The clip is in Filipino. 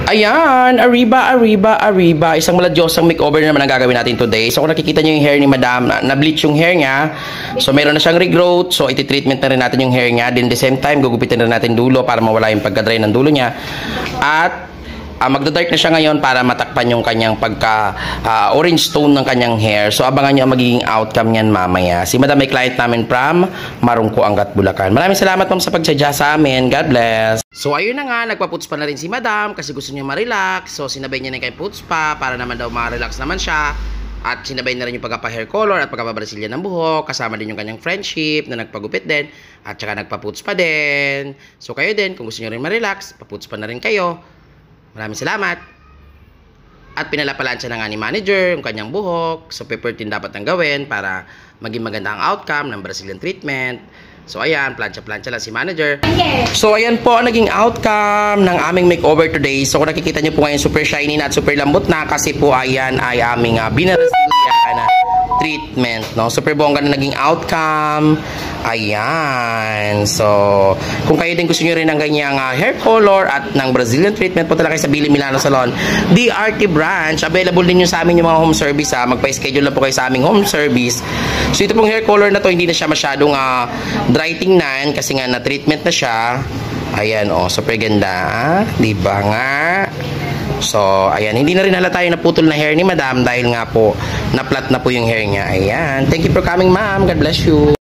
Ayan, arriba. Isang maladyosang makeover na naman ang gagawin natin today. So kung nakikita nyo yung hair ni Madam, na-bleach yung hair niya. So meron na siyang regrowth. So iti-treatment na rin natin yung hair niya. Then the same time, gugupitin na natin dulo para mawala yung pagka-dry ng dulo niya. At magda-dark na siya ngayon para matakpan yung kanyang orange tone ng kanyang hair. So abangan nyo ang magiging outcome niyan mamaya. Si Madam may client namin from Marungko, Angat, Bulacan. Maraming salamat ma'am sa pagsadya sa amin. God bless. So ayun na nga, nagpa-puts pa na rin si Madam kasi gusto niya ma-relax. So sinabay niya na kay puts pa para naman daw ma-relax naman siya. At sinabay na rin yung pagkapa-hair color at pagkapa-Brazilian ng buhok. Kasama din yung kanyang friendship na nagpagupit din. At saka nagpa-puts pa din. So kayo din, kung gusto niyo rin ma-relax, pa-puts pa na rin kayo. Maraming salamat. At pinalapalansya na nga ni manager yung kanyang buhok. So pepper tin dapat ang gawin para maging maganda ang outcome ng Brazilian treatment. So ayan, plancha-plancha lang si manager. So ayan po ang naging outcome ng aming makeover today. So kung nakikita nyo po ngayon, super shiny na at super lambot na kasi po ayan ay aming Brazilian treatment, no? Super bongga na naging outcome. Ayan. So, kung kayo din gusto nyo rin ng ganyang hair color at ng Brazilian treatment, punta lang kayo sa Billy Milano Salon, DRT branch. Available din nyo sa amin yung mga home service, ha. Magpa-schedule lang po kayo sa aming home service. So, ito pong hair color na to, hindi na siya masyadong dry tingnan kasi nga na-treatment na siya. Ayan, oh, super ganda. Diba nga? So, ayan, hindi na rin halata yung naputol na hair ni Madam dahil nga po, na-flat na po yung hair niya. Ayan. Thank you for coming, ma'am. God bless you.